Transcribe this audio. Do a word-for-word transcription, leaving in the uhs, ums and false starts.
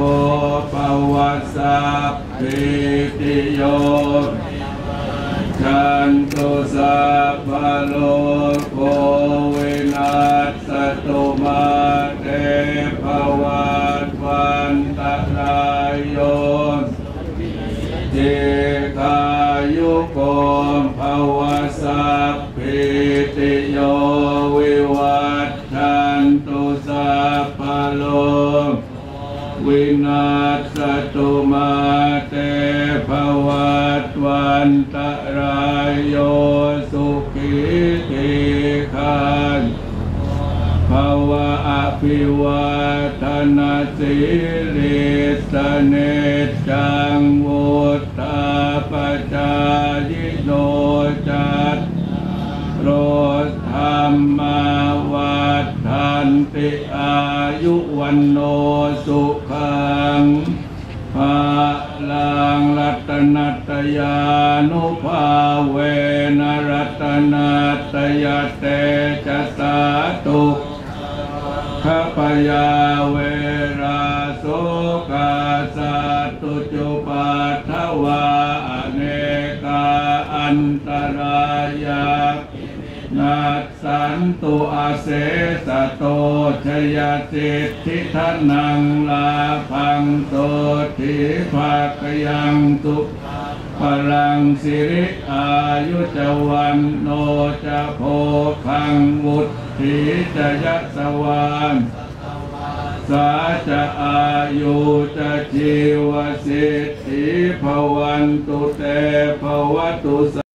ภวสัพพิติโยจันตุสัพพะโลกโควินัสตุมาเตภวัตวันตรายโยจิกายุโกภวสัพพิติโยวิวัตชันตุสัพพะโลกวินาศตุมาเตภวัตวันตรายโยสุขีทีขันภวะอภิวาทนาสิริสเนจังวุฒาปจายโนจัตโรธรรมาวัฏทันติอายุวันโนสุขังภาลังรัตนัตยานุภาเวนรัตนัตยเตจะสาตุข้าพยาเวราโสกาสัตุจุปัฏฐวาอเนกาอันตรายานัสสันตุอาเสสะโตชยสิทธิทนังลาภังโตทิภาคยังตุพลังสิริอายุจวันโนจะโพคังวุฒิจะยัสวานสาจะอายุจะชีวสิทธิภวันตุเตภวตุ